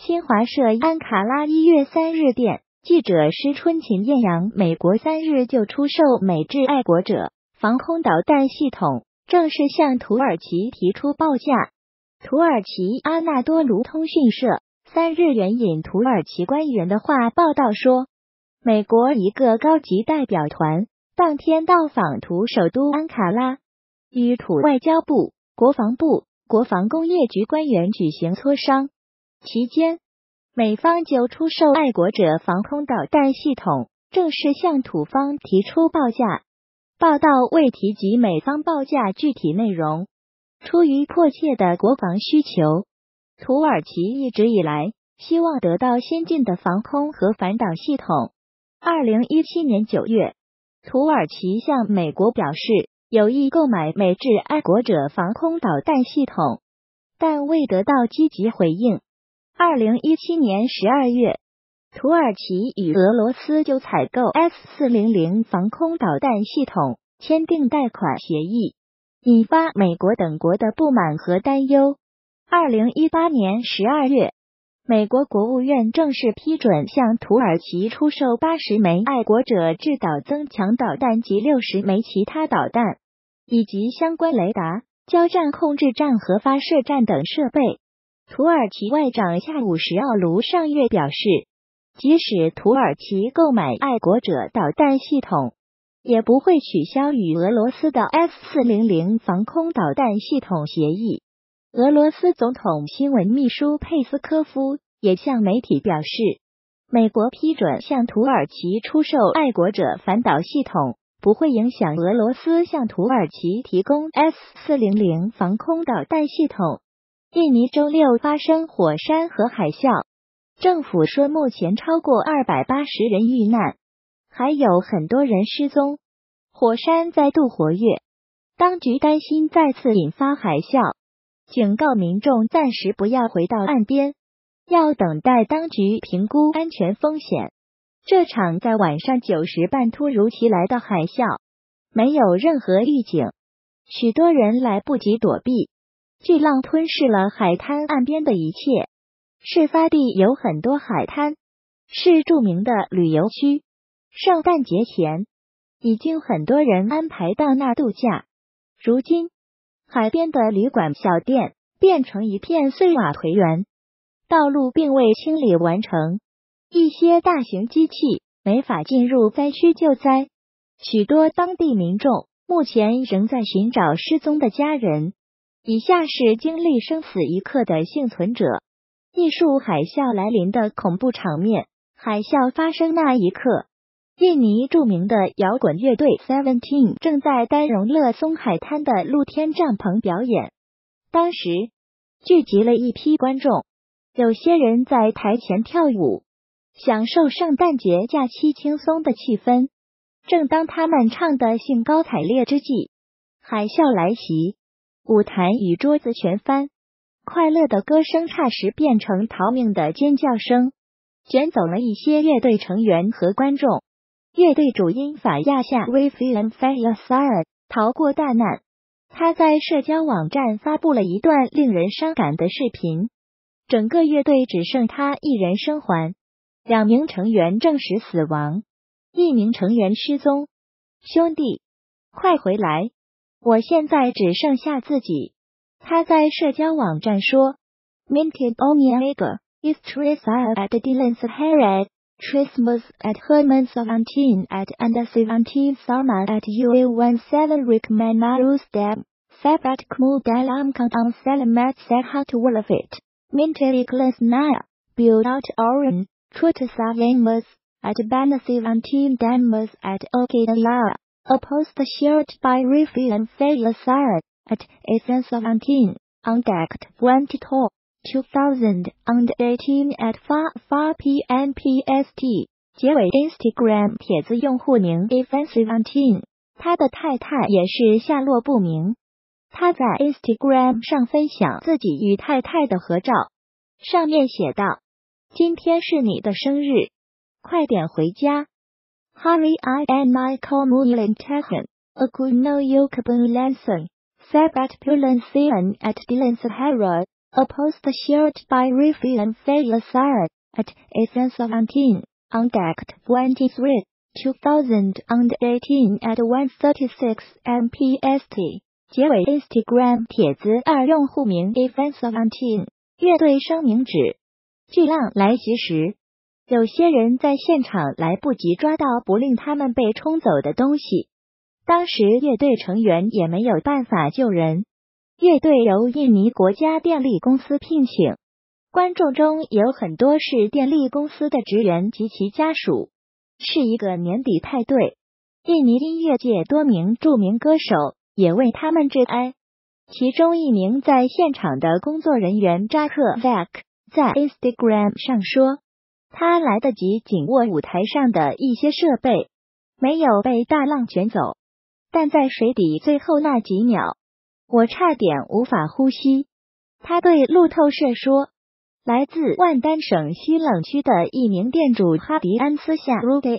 新华社安卡拉1月3日电，记者施春琴艳阳，美国3日就出售美制爱国者防空导弹系统，正式向土耳其提出报价。土耳其阿纳多卢通讯社3日援引土耳其官员的话报道说，美国一个高级代表团当天到访土首都安卡拉，与土外交部、国防部、国防工业局官员举行磋商。期间，美方就出售爱国者防空导弹系统正式向土方提出报价。报道未提及美方报价具体内容。出于迫切的国防需求，土耳其一直以来希望得到先进的防空和反导系统。2017年9月，土耳其向美国表示有意购买美制爱国者防空导弹系统，但未得到积极回应。2017年12月，土耳其与俄罗斯就采购 S-400 防空导弹系统签订贷款协议，引发美国等国的不满和担忧。2018年12月，美国国务院正式批准向土耳其出售80枚爱国者制导增强导弹及60枚其他导弹，以及相关雷达、交战控制站和发射站等设备。土耳其外长恰武什奥卢上月表示，即使土耳其购买爱国者导弹系统，也不会取消与俄罗斯的 S-400 防空导弹系统协议。俄罗斯总统新闻秘书佩斯科夫也向媒体表示，美国批准向土耳其出售爱国者反导系统，不会影响俄罗斯向土耳其提供 S-400 防空导弹系统。印尼周六发生火山和海啸，政府说目前超过280人遇难，还有很多人失踪。火山再度活跃，当局担心再次引发海啸，警告民众暂时不要回到岸边，要等待当局评估安全风险。这场在晚上9时半突如其来的海啸没有任何预警，许多人来不及躲避，巨浪吞噬了海滩岸边的一切。事发地有很多海滩，是著名的旅游区。圣诞节前，已经很多人安排到那度假。如今，海边的旅馆、小店变成一片碎瓦颓原，道路并未清理完成，一些大型机器没法进入灾区救灾。许多当地民众目前仍在寻找失踪的家人。以下是经历生死一刻的幸存者艺术海啸来临的恐怖场面。海啸发生那一刻，印尼著名的摇滚乐队 Seventeen 正在丹戎乐松海滩的露天帐篷表演。当时聚集了一批观众，有些人在台前跳舞，享受圣诞节假期轻松的气氛。正当他们唱得兴高采烈之际，海啸来袭，舞台与桌子全翻，快乐的歌声霎时变成逃命的尖叫声，卷走了一些乐队成员和观众。乐队主音法亚夏 Rafian Fayyasar 逃过大难，他在社交网站发布了一段令人伤感的视频。整个乐队只剩他一人生还，2名成员证实死亡，1名成员失踪。兄弟，快回来！我现在只剩下自己。他在社交网站说 Minted Omega is Teresa at Dylan Sahara, Christmas at Herman Seventeen at and Seventeen Summer at UA17 Rickman Marustab, Sabat Kmu Dalam Kang on Salamat Sehat Wolfit, Minted Ikhlas Naya, Build Out Oran, Truta Savemas, at Bana 17 Damas at Okinawa. A post shared by Rafian Fayyasar at ASN17 on Dect 22, 2018 at 4 p.m. PST。结尾 Instagram 帖子用户名 ASN17， 他的太太也是下落不明。他在 Instagram 上分享自己与太太的合照，上面写道：今天是你的生日，快点回家。Hari and Michael Mulan Tahan, Aku no Yokabun Lansing, Sabat Pulan Sian at Dylan Sahara, A post shared by Rafi and Faisal at A17 on deck 23, 2018 at 1:36 MPST。结尾 Instagram 帖子2用户名 A17。乐队声明指，巨浪来袭时，有些人在现场来不及抓到不令他们被冲走的东西。当时乐队成员也没有办法救人。乐队由印尼国家电力公司聘请，观众中有很多是电力公司的职员及其家属，是一个年底派对。印尼音乐界多名著名歌手也为他们致哀。其中一名在现场的工作人员扎克 Vak 在 Instagram 上说，他来得及紧握舞台上的一些设备，没有被大浪卷走，但在水底最后那几秒，我差点无法呼吸。他对路透社说，来自万丹省西冷区的一名店主哈迪安斯夏 Rudy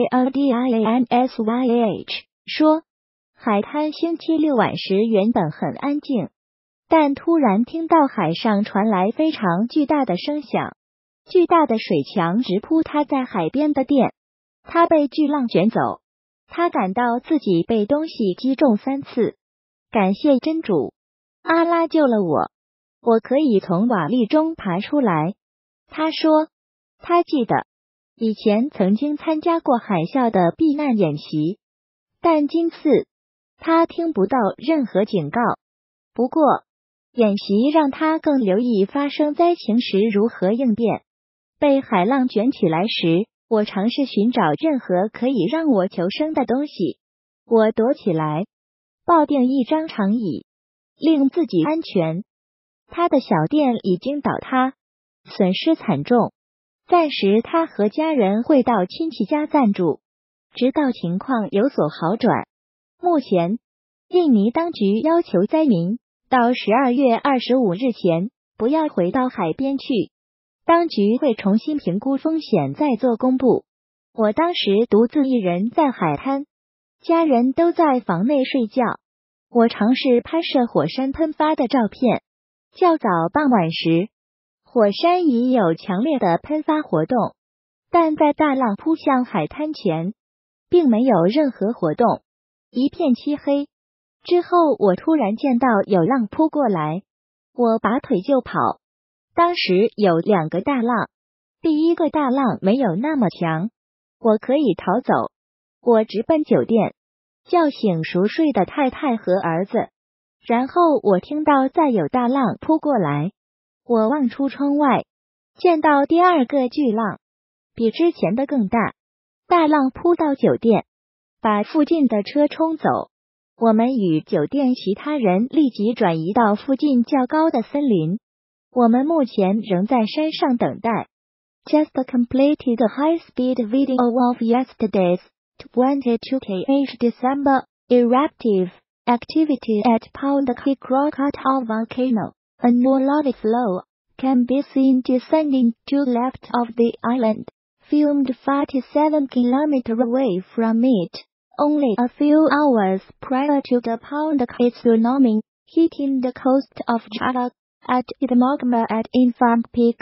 Haldiansych 说，海滩星期六晚时原本很安静，但突然听到海上传来非常巨大的声响，巨大的水墙直扑他在海边的店，他被巨浪卷走，他感到自己被东西击中3次，感谢真主，阿拉救了我，我可以从瓦砾中爬出来。他说，他记得以前曾经参加过海啸的避难演习，但今次他听不到任何警告。不过，演习让他更留意发生灾情时如何应变。被海浪卷起来时，我尝试寻找任何可以让我求生的东西。我躲起来，抱定一张长椅，令自己安全。他的小店已经倒塌，损失惨重。暂时他和家人会到亲戚家暂住，直到情况有所好转。目前，印尼当局要求灾民到12月25日前不要回到海边去，当局会重新评估风险再做公布。我当时独自一人在海滩，家人都在房内睡觉。我尝试拍摄火山喷发的照片。较早傍晚时，火山已有强烈的喷发活动，但在大浪扑向海滩前，并没有任何活动。一片漆黑之后，我突然见到有浪扑过来，我拔腿就跑。当时有2个大浪，第一个大浪没有那么强，我可以逃走。我直奔酒店，叫醒熟睡的太太和儿子，然后我听到再有大浪扑过来。我望出窗外，见到第2个巨浪，比之前的更大。大浪扑到酒店，把附近的车冲走。我们与酒店其他人立即转移到附近较高的森林。我们目前仍在山上等待。Just completed the high-speed video of yesterday's 22 kh December eruptive activity at Pound Key Krakatau volcano. A new lava flow can be seen descending to the left of the island, filmed 47 kilometers away from it. Only a few hours prior to the Pound Key tsunami hitting the coast of Java at Itmagma at Infant Peak.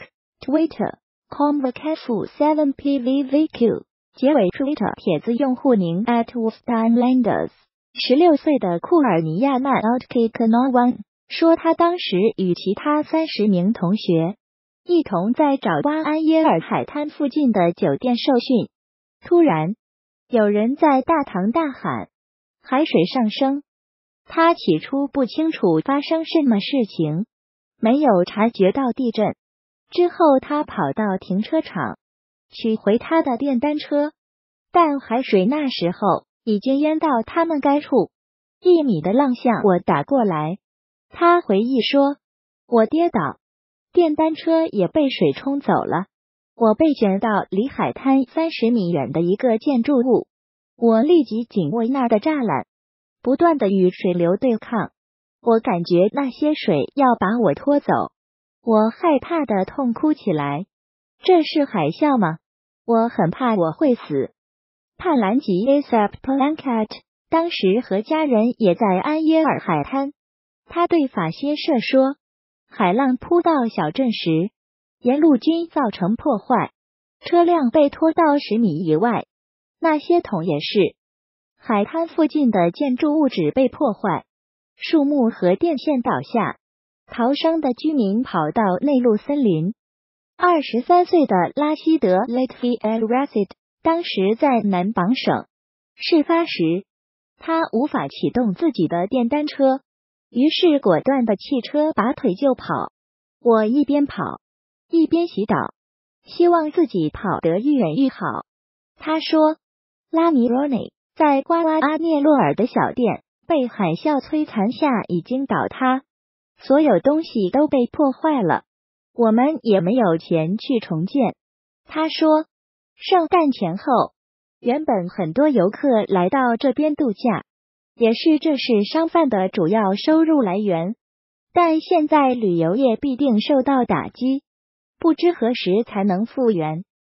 Twitter.com/7pvvq 结尾 Twitter 帖子用户名 @WolftimeLanders。16岁的库尔尼亚曼 Outkick91 说，他当时与其他30名同学一同在爪哇安耶尔海滩附近的酒店受训。突然，有人在大堂大喊，海水上升。他起初不清楚发生什么事情，没有察觉到地震。之后他跑到停车场取回他的电单车，但海水那时候已经淹到他们该处，1米的浪向我打过来。他回忆说，我跌倒，电单车也被水冲走了，我被卷到离海滩30米远的一个建筑物，我立即紧握那儿的栅栏，不断的与水流对抗，我感觉那些水要把我拖走，我害怕的痛哭起来。这是海啸吗？我很怕我会死。帕兰吉 Asap Plankat 当时和家人也在安耶尔海滩。他对法新社说， 海浪扑到小镇时，沿路均造成破坏，车辆被拖到10米以外。那些桶也是。海滩附近的建筑物质被破坏，树木和电线倒下，逃生的居民跑到内陆森林。23岁的拉希德·雷特菲 El-Rashid 当时在南榜省。事发时，他无法启动自己的电单车，于是果断的弃车拔腿就跑。我一边跑，一边祈祷，希望自己跑得愈远愈好。他说，拉米罗内在瓜拉阿涅洛尔的小店被海啸摧残下已经倒塌，所有东西都被破坏了，我们也没有钱去重建。他说，圣诞前后，原本很多游客来到这边度假，也是这是商贩的主要收入来源，但现在旅游业必定受到打击，不知何时才能复原。